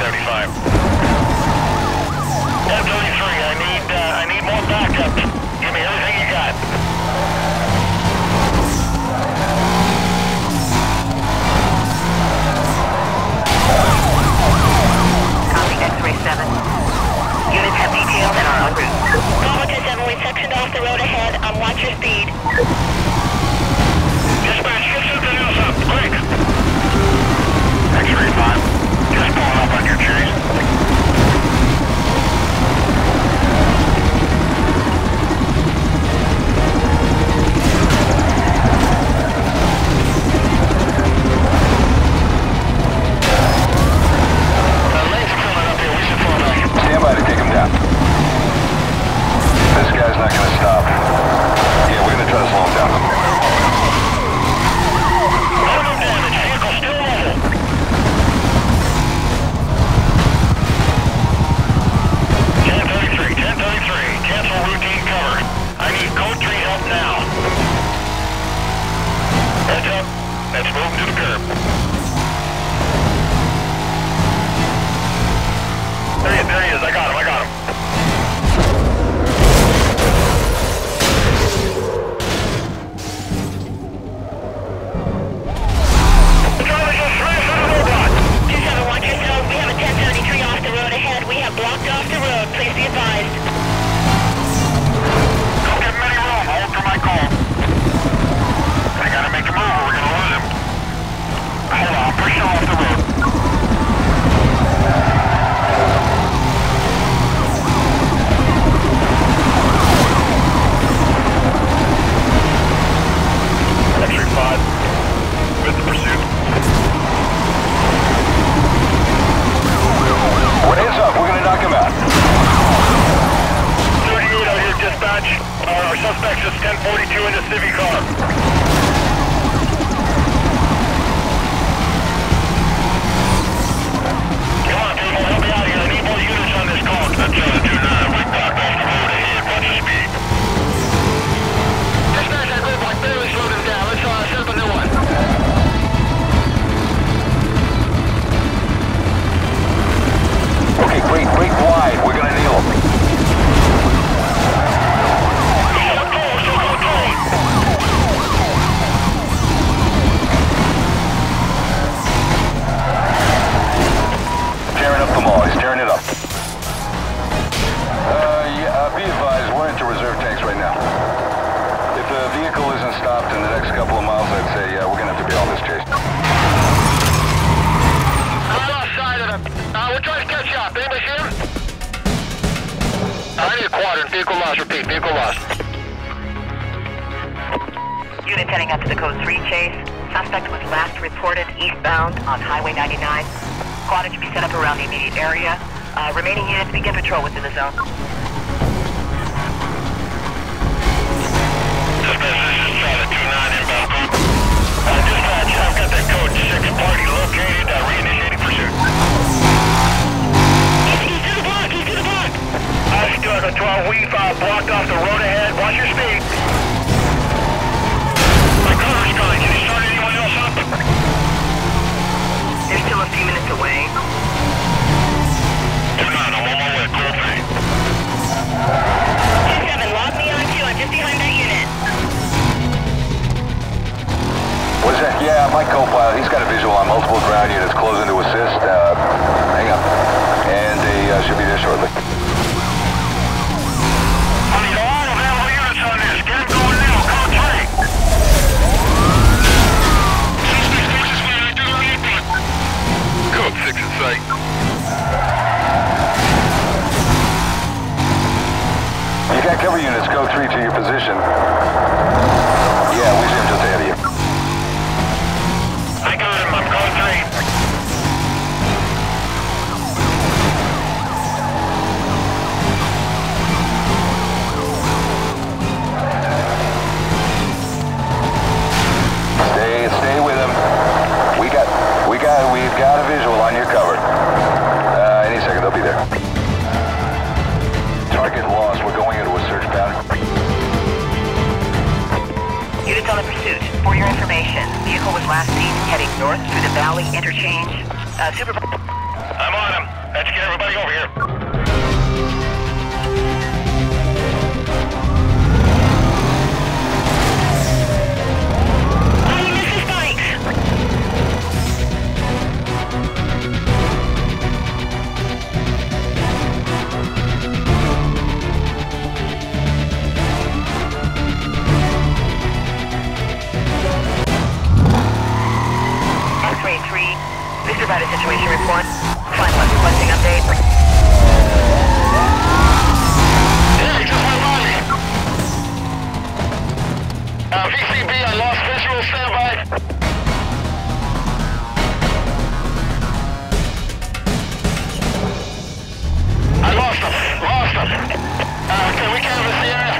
1075. 1033, I need more backup. Give me everything you got. Copy X-ray 7. Units have detailed and are en route. Bravo 27, we sectioned off the road ahead. Watch your speed. Dispatch, get something else up, quick! X-ray 5, just pulling up on your chase. The lane's coming up here, we should fall back. Stand by to take him down. This guy's not gonna stop. Yeah, we're gonna try to slow him down. Minimum damage, vehicle still mobile. 1033, 1033, cancel routine cover. I need code 3 help now. Heads up, let's move him to the curb. There he is, I got him. Blocked off the road, please be advised. Don't give him any room, hold for my call. I gotta make a move or we're gonna lose him. Hold on, push him off the road. X-ray 5, with the pursuit. Hands up, we're gonna knock him out. 38 out here, dispatch. Our suspect's just 1042 in the Civic car. Come on, people, help me out here. I need more units on this call. That's 729. We blocked off the road ahead. Watch the speed. Dispatch, that roadblock barely slowed him down. Let's set up a new one. Okay, break wide. We're gonna nail him. Tearing up the mall. He's tearing it up. Be advised, we're into reserve tanks right now. If the vehicle isn't stopped in the next couple of miles, I'd say, we're gonna have to be on this chase. I lost sight of him. We're trying to catch up. Anybody see him? I need a quadrant. Vehicle lost. Repeat. Vehicle lost. Units heading up to the code 3 chase. Suspect was last reported eastbound on Highway 99. Quadrant should be set up around the immediate area. Remaining units begin patrol within the zone. Dispatch, this is Charlie 29 inbound group. Dispatch, I've got that code 6 party located. Reinitiating pursuit. He's to the block. Stuart, a 12. We've blocked off the road ahead. Watch your speed. My cover's gone. Can you start anyone else up? They're still a few minutes away. 29, I'm on my way. Cool thing. 27, log me on 2. I'm just behind that unit. What's that? Yeah, my co-pilot, he's got a visual on multiple ground units closing to assist. Hang on. And they should be there shortly. I need all available units on this. Get them going now. Code 3. Suspect status fire. Do the lead button. Code 6 in sight. You got cover units. Code 3 to your position. Yeah, we see him just ahead of you. I got him. I'm code 3. Stay with him. We've got a visual on your cover. Any second, they'll be there. Target lost. We're going into a search pattern. Units on the pursuit. For your information, vehicle was last seen heading north through the Valley Interchange. I'm on him. Roger, get everybody over here. Please provide a situation report. Flight Plus requesting update. Yeah, he just went by me. VCB, I lost visual, standby. I lost him. Can we canvass the area?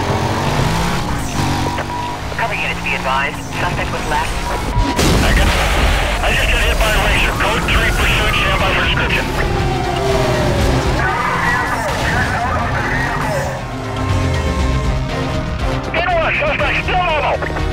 Cover units be advised. Suspect was left. I just got hit by a laser. Code 3 pursuit, standby for description. Get suspect still mobile.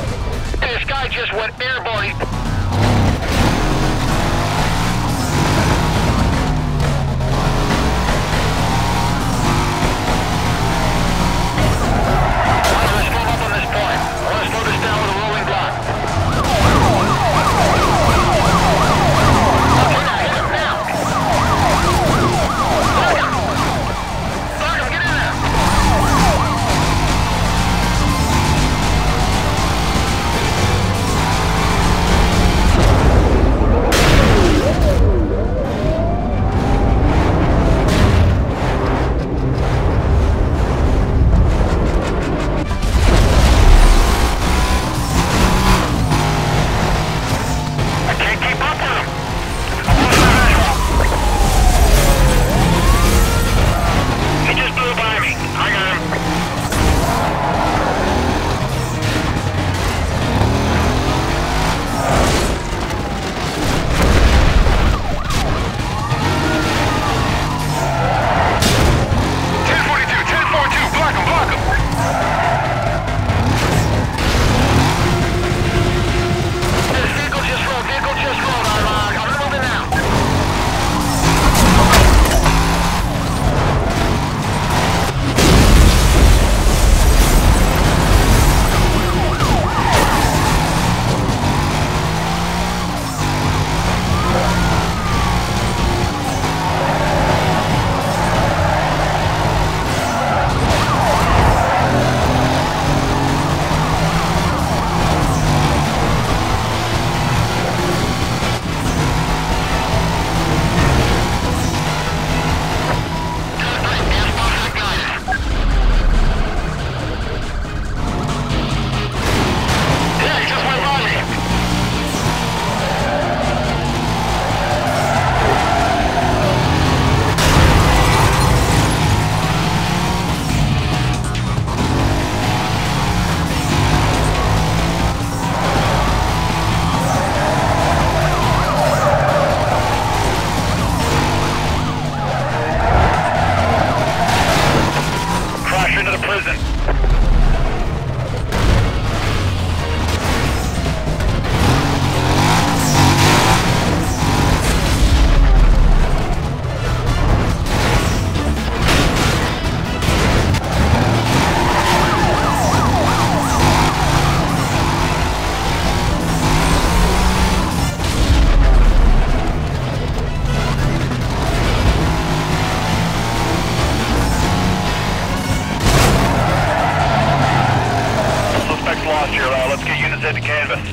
Just went airborne.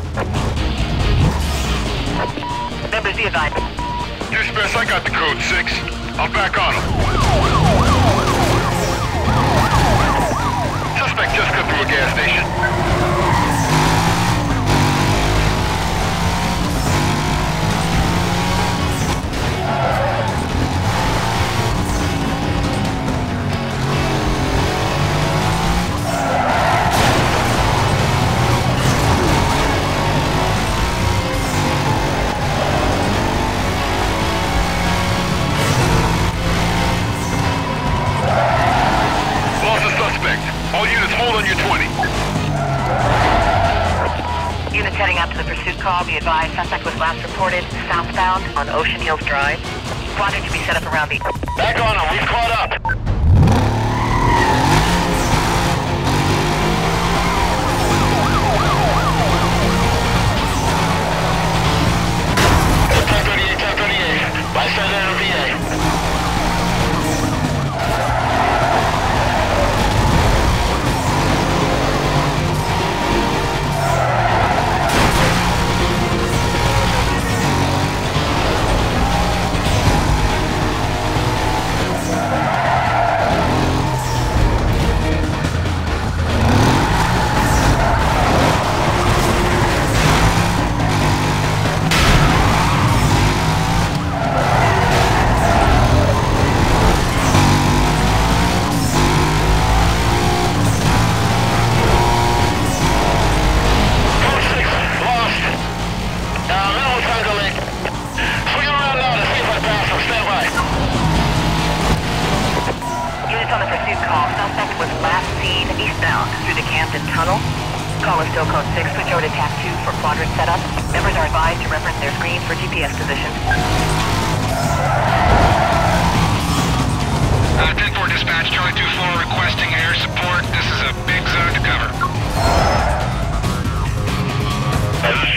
Members, be advised. Dispatch, I got the code 6. I'm back on him. Suspect just cut through a gas station. All units, hold on your 20. Units heading out to the pursuit call. Be advised, suspect was last reported southbound on Ocean Hills Drive. Squadron to be set up around the... Back on him, we've caught up. By side NVA. Tunnel. Call is still code 6. Switch over to TAC 2 for quadrant setup. Members are advised to reference their screens for GPS position. 10-4 dispatch, Charlie 2-4 requesting air support. This is a big zone to cover.